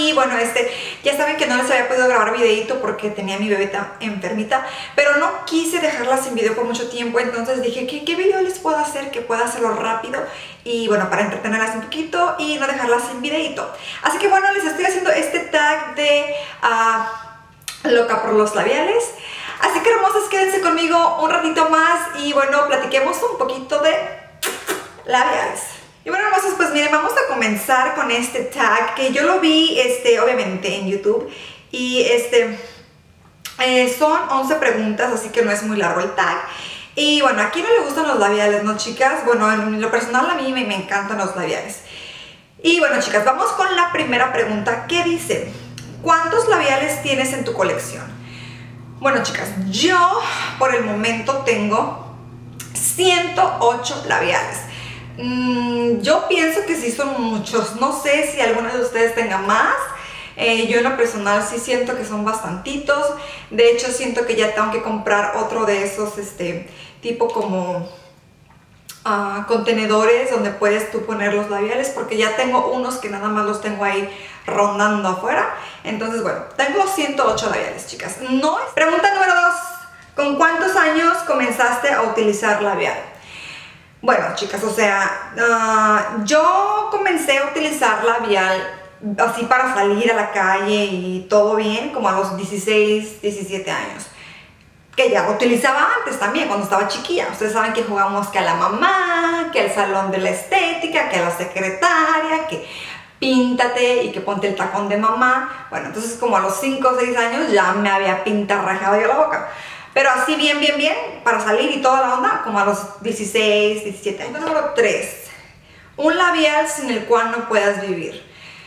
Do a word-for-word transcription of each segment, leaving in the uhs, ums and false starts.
Y bueno, este, ya saben que no les había podido grabar videito porque tenía a mi bebita enfermita, pero no quise dejarla sin video por mucho tiempo, entonces dije, ¿qué, qué video les puedo hacer que pueda hacerlo rápido? Y bueno, para entretenerlas un poquito y no dejarlas sin videito. Así que bueno, les estoy haciendo este tag de uh, loca por los labiales. Así que hermosas, quédense conmigo un ratito más y bueno, platiquemos un poquito de labiales. Y bueno, hermosas, pues miren, vamos a comenzar con este tag que yo lo vi, este, obviamente en YouTube. Y este, eh, son once preguntas, así que no es muy largo el tag. Y bueno, ¿a quién no le gustan los labiales, no, chicas? Bueno, en lo personal a mí me, me encantan los labiales. Y bueno, chicas, vamos con la primera pregunta que dice, ¿cuántos labiales tienes en tu colección? Bueno, chicas, yo por el momento tengo ciento ocho labiales. Mm, yo pienso que sí son muchos. No sé si alguno de ustedes tenga más. Eh, yo en lo personal sí siento que son bastantitos. De hecho, siento que ya tengo que comprar otro de esos, este, tipo como uh, contenedores donde puedes tú poner los labiales, porque ya tengo unos que nada más los tengo ahí rondando afuera. Entonces, bueno, tengo ciento ocho labiales, chicas. No es... Pregunta número dos. ¿Con cuántos años comenzaste a utilizar labial? Bueno, chicas, o sea, uh, yo comencé a utilizar labial así para salir a la calle y todo bien, como a los dieciséis, diecisiete años. Que ya lo utilizaba antes también, cuando estaba chiquilla. Ustedes saben que jugamos que a la mamá, que al salón de la estética, que a la secretaria, que píntate y que ponte el tacón de mamá. Bueno, entonces como a los cinco o seis años ya me había pintarrajeado yo la boca. Pero así bien, bien, bien, para salir y toda la onda, como a los dieciséis, diecisiete años. Número tres. Un labial sin el cual no puedas vivir.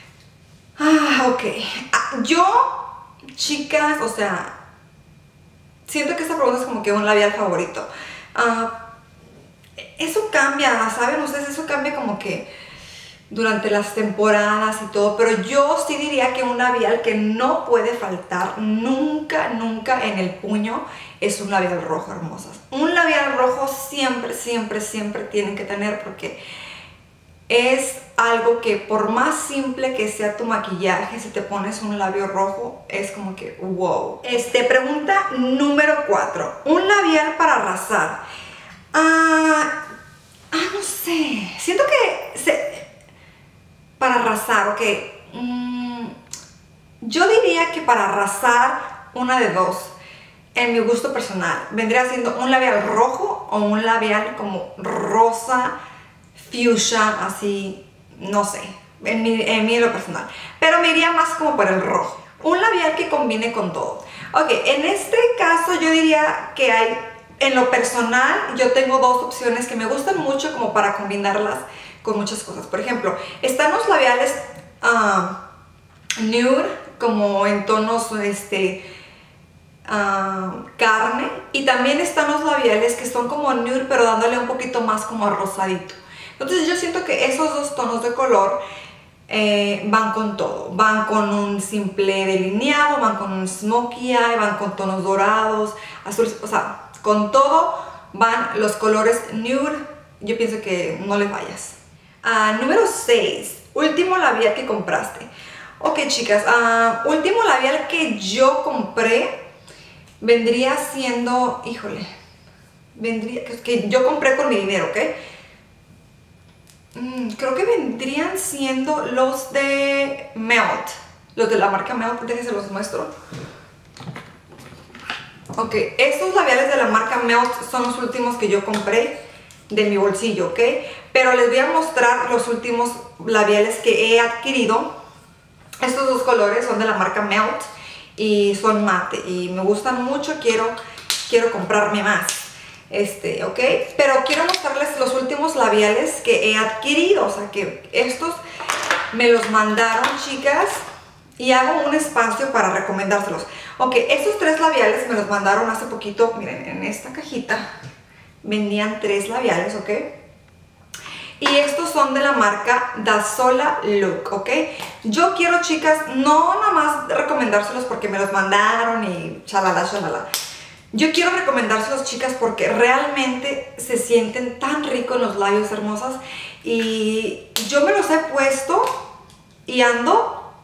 Ah, ok. Ah, yo, chicas, o sea, siento que esta pregunta es como que un labial favorito. Ah, eso cambia, ¿saben ustedes? Eso cambia como que durante las temporadas y todo, pero yo sí diría que un labial que no puede faltar nunca, nunca en el puño es un labial rojo, hermosas. Un labial rojo siempre, siempre, siempre tienen que tener, porque es algo que por más simple que sea tu maquillaje, si te pones un labio rojo, es como que wow. Este, pregunta número cuatro. Un labial para arrasar. Ah, ah no sé. Siento que... Se, para arrasar, ok. Mm, yo diría que para arrasar, una de dos. En mi gusto personal. Vendría siendo un labial rojo o un labial como rosa, fuchsia, así, no sé. En mi, en mí en lo personal. Pero me iría más como por el rojo. Un labial que combine con todo. Ok, en este caso yo diría que hay, en lo personal, yo tengo dos opciones que me gustan mucho como para combinarlas con muchas cosas. Por ejemplo, están los labiales uh, nude, como en tonos este, uh, carne, y también están los labiales que son como nude, pero dándole un poquito más como a rosadito. Entonces yo siento que esos dos tonos de color eh, van con todo. Van con un simple delineado, van con un smokey eye, van con tonos dorados, azules, o sea, con todo van los colores nude. Yo pienso que no le fallas. Uh, número seis. Último labial que compraste. Ok, chicas, uh, último labial que yo compré vendría siendo, híjole, vendría, que, que yo compré con mi dinero, ¿ok? Mm, creo que vendrían siendo los de Melt, los de la marca Melt. Déjense los muestro. Ok, estos labiales de la marca Melt son los últimos que yo compré de mi bolsillo, ¿ok? Pero les voy a mostrar los últimos labiales que he adquirido. Estos dos colores son de la marca Melt y son mate y me gustan mucho. Quiero, quiero comprarme más, este, ¿ok? Pero quiero mostrarles los últimos labiales que he adquirido. O sea, que estos me los mandaron, chicas, y hago un espacio para recomendárselos. Ok, estos tres labiales me los mandaron hace poquito. Miren, en esta cajita vendían tres labiales, ¿ok? Y estos son de la marca Dasola Look, ¿ok? Yo quiero, chicas, no nada más recomendárselos porque me los mandaron y chalala, chalala. Yo quiero recomendárselos, chicas, porque realmente se sienten tan ricos los labios, hermosas. Y yo me los he puesto y ando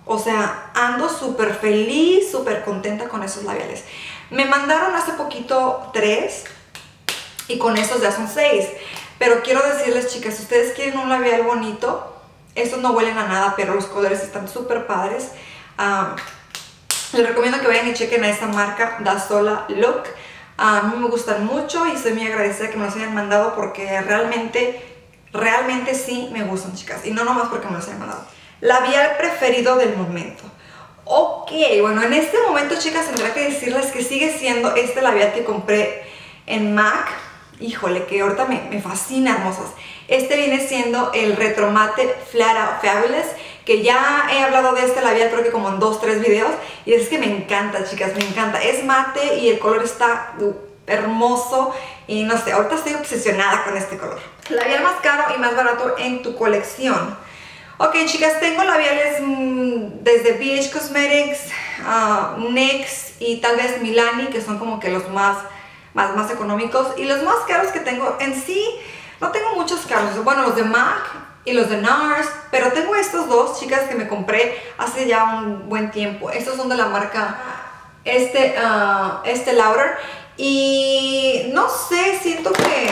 O sea, ando súper feliz, súper contenta con esos labiales. Me mandaron hace poquito tres y con estos ya son seis. Pero quiero decirles, chicas, si ustedes quieren un labial bonito, estos no huelen a nada, pero los colores están súper padres. Um, les recomiendo que vayan y chequen a esta marca, Dasola Look. A mí me gustan mucho y estoy muy agradecida que me los hayan mandado porque realmente, realmente sí me gustan, chicas. Y no nomás porque me los hayan mandado. Labial preferido del momento. Ok, bueno, en este momento, chicas, tendré que decirles que sigue siendo este labial que compré en MAC. Híjole, que ahorita me, me fascina, hermosas. Este viene siendo el Retro Matte Flat Out Fabulous, que ya he hablado de este labial creo que como en dos, tres videos. Y es que me encanta, chicas, me encanta. Es mate y el color está uh, hermoso. Y no sé, ahorita estoy obsesionada con este color. Labial más caro y más barato en tu colección. Ok, chicas, tengo labiales mmm, desde B H Cosmetics, uh, NYX y tal vez Milani, que son como que los más, más, más económicos. Y los más caros que tengo en sí, no tengo muchos caros. Bueno, los de MAC y los de NARS, pero tengo estos dos, chicas, que me compré hace ya un buen tiempo. Estos son de la marca este, uh, este Lauder. Y no sé, siento que...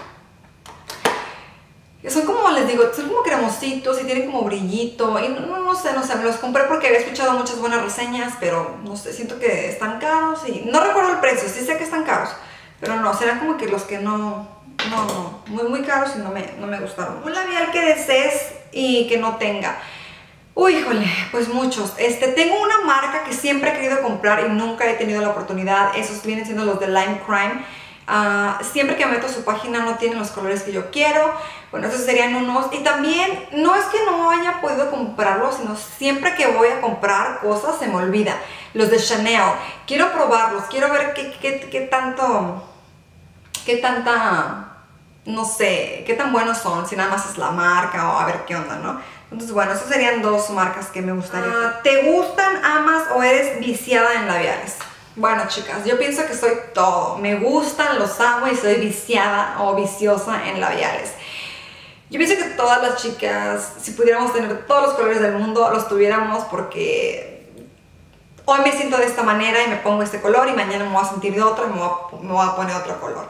son como, les digo, son como cremositos y tienen como brillito y no, no, no sé, no sé, me los compré porque había escuchado muchas buenas reseñas, pero no sé, siento que están caros y no recuerdo el precio, sí sé que están caros, pero no, serán como que los que no, no, no, muy, muy caros y no me, no me gustaron. Un labial que desees y que no tenga. Uy, híjole, pues muchos. Este, tengo una marca que siempre he querido comprar y nunca he tenido la oportunidad, esos vienen siendo los de Lime Crime. Uh, siempre que meto a su página no tienen los colores que yo quiero. Bueno, esos serían unos. Y también, no es que no haya podido comprarlos, sino siempre que voy a comprar cosas se me olvida. Los de Chanel, quiero probarlos, quiero ver qué, qué, qué tanto, qué tanta, no sé, qué tan buenos son, si nada más es la marca o a ver qué onda, ¿no? Entonces, bueno, esas serían dos marcas que me gustaría. Uh, ¿Te gustan, amas o eres viciada en labiales? Bueno, chicas, yo pienso que soy todo. Me gustan, los amo y soy viciada o viciosa en labiales. Yo pienso que todas las chicas, si pudiéramos tener todos los colores del mundo, los tuviéramos porque hoy me siento de esta manera y me pongo este color y mañana me voy a sentir de otro y me voy a, me voy a poner otro color.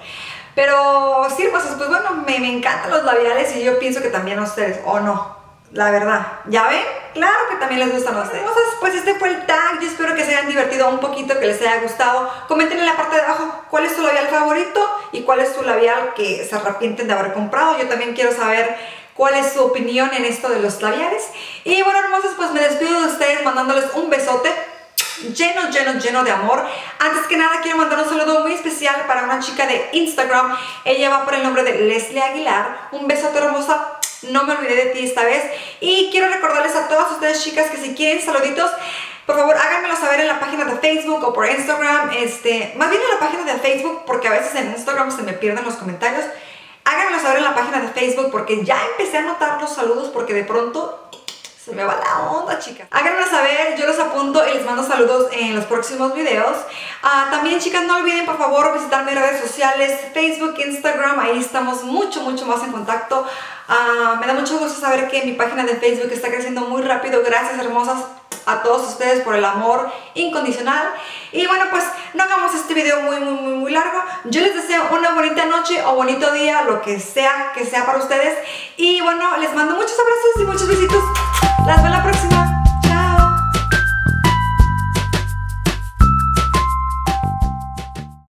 Pero sí, pues, pues bueno, me, me encantan los labiales y yo pienso que también a ustedes, o no. La verdad, ¿ya ven? Claro que también les gustan a ustedes. Entonces, pues este fue el tag. Yo espero que se hayan divertido un poquito, que les haya gustado. Comenten en la parte de abajo cuál es su labial favorito y cuál es su labial que se arrepienten de haber comprado. Yo también quiero saber cuál es su opinión en esto de los labiales. Y bueno, hermosas, pues me despido de ustedes mandándoles un besote lleno, lleno, lleno de amor. Antes que nada quiero mandar un saludo muy especial para una chica de Instagram. Ella va por el nombre de Leslie Aguilar. Un besote, hermosa. No me olvidé de ti esta vez. Y quiero recordarles a todas ustedes, chicas, que si quieren saluditos, por favor háganmelo saber en la página de Facebook o por Instagram. Este, más bien en la página de Facebook, porque a veces en Instagram se me pierden los comentarios. Háganmelo saber en la página de Facebook, porque ya empecé a notar los saludos, porque de pronto se me va la onda, chicas. Háganmelo saber, yo los apunto y les mando saludos en los próximos videos. Uh, también, chicas, no olviden, por favor, visitar mis redes sociales, Facebook, Instagram. Ahí estamos mucho, mucho más en contacto. Uh, me da mucho gusto saber que mi página de Facebook está creciendo muy rápido. Gracias, hermosas, a todos ustedes por el amor incondicional. Y bueno, pues no hagamos este video muy, muy, muy, muy largo. Yo les deseo una bonita noche o bonito día, lo que sea que sea para ustedes. Y bueno, les mando muchos abrazos y muchos besitos. Las veo la próxima.